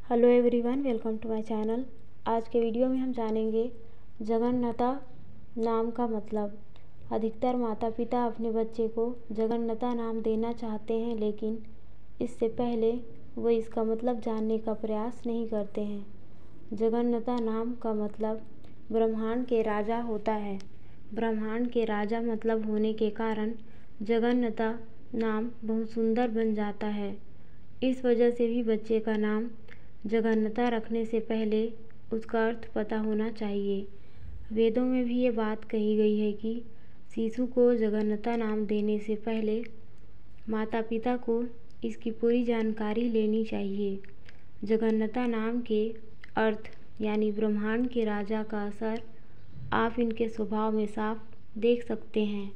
Hello everyone, welcome to my channel. आज के video में हम जानेंगे जगन्नता नाम का मतलब। अधिकतर माता पिता अपने बच्चे को जगन्नता नाम देना चाहते हैं, लेकिन इससे पहले वो इसका मतलब जानने का प्रयास नहीं करते हैं। जगन्नता नाम का मतलब ब्रह्मांड के राजा होता है। ब्रह्मांड के राजा मतलब होने के कारण जगन्नता नाम बहुत सुंदर बन जाता है। इस वजह से भी बच्चे का नाम जगन्नता रखने से पहले उसका अर्थ पता होना चाहिए। वेदों में भी ये बात कही गई है कि शिशु को जगन्नता नाम देने से पहले माता पिता को इसकी पूरी जानकारी लेनी चाहिए। जगन्नता नाम के अर्थ यानी ब्रह्मांड के राजा का असर आप इनके स्वभाव में साफ देख सकते हैं।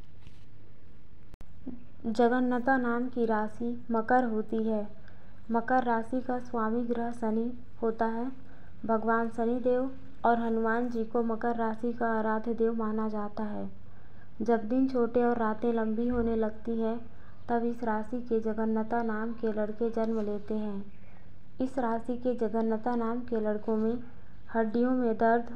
जगन्नता नाम की राशि मकर होती है। मकर राशि का स्वामी ग्रह शनि होता है। भगवान शनिदेव और हनुमान जी को मकर राशि का आराध्य देव माना जाता है। जब दिन छोटे और रातें लंबी होने लगती है, तब इस राशि के जगन्नता नाम के लड़के जन्म लेते हैं। इस राशि के जगन्नता नाम के लड़कों में हड्डियों में दर्द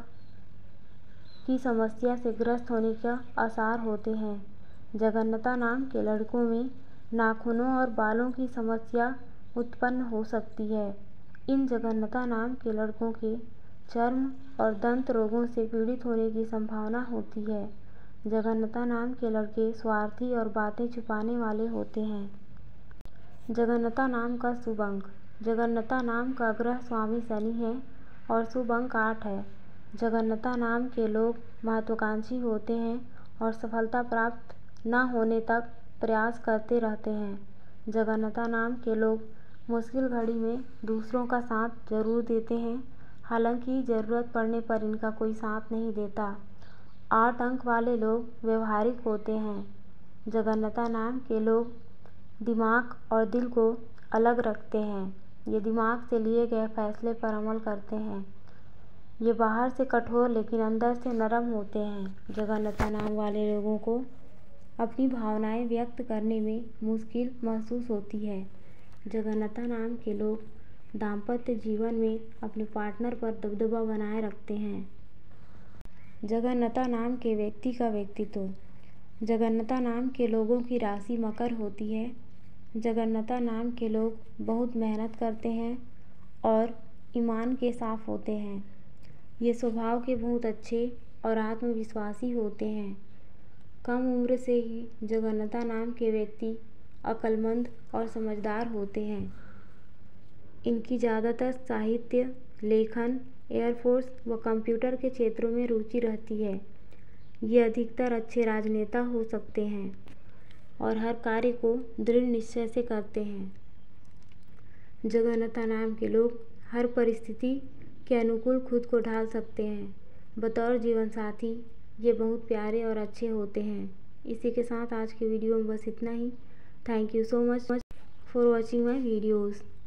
की समस्या से ग्रस्त होने के आसार होते हैं। जगन्नता नाम के लड़कों में नाखूनों और बालों की समस्या उत्पन्न हो सकती है। इन जगन्नता नाम के लड़कों के चर्म और दंत रोगों से पीड़ित होने की संभावना होती है। जगन्नता नाम के लड़के स्वार्थी और बातें छुपाने वाले होते हैं। जगन्नता नाम का शुभ अंक। जगन्नता नाम का ग्रह स्वामी शनि है और शुभ अंक 8 है। जगन्नता नाम के लोग महत्वाकांक्षी होते हैं और सफलता प्राप्त न होने तक प्रयास करते रहते हैं। जगन्नता नाम के लोग मुश्किल घड़ी में दूसरों का साथ जरूर देते हैं, हालांकि ज़रूरत पड़ने पर इनका कोई साथ नहीं देता। 8 अंक वाले लोग व्यवहारिक होते हैं। जगन्नता नाम के लोग दिमाग और दिल को अलग रखते हैं। ये दिमाग से लिए गए फैसले पर अमल करते हैं। ये बाहर से कठोर लेकिन अंदर से नरम होते हैं। जगन्नता नाम वाले लोगों को अपनी भावनाएं व्यक्त करने में मुश्किल महसूस होती है। जगन्नता नाम के लोग दाम्पत्य जीवन में अपने पार्टनर पर दबदबा बनाए रखते हैं। जगन्नता नाम के व्यक्ति का व्यक्तित्व। जगन्नता नाम के लोगों की राशि मकर होती है। जगन्नता नाम के लोग बहुत मेहनत करते हैं और ईमान के साफ होते हैं। ये स्वभाव के बहुत अच्छे और आत्मविश्वासी होते हैं। कम उम्र से ही जगन्नता नाम के व्यक्ति अक्लमंद और समझदार होते हैं। इनकी ज़्यादातर साहित्य, लेखन, एयरफोर्स व कंप्यूटर के क्षेत्रों में रुचि रहती है। ये अधिकतर अच्छे राजनेता हो सकते हैं और हर कार्य को दृढ़ निश्चय से करते हैं। जगन्नता नाम के लोग हर परिस्थिति के अनुकूल खुद को ढाल सकते हैं। बतौर जीवन साथी ये बहुत प्यारे और अच्छे होते हैं। इसी के साथ आज के वीडियो में बस इतना ही। Thank you so much for watching my videos.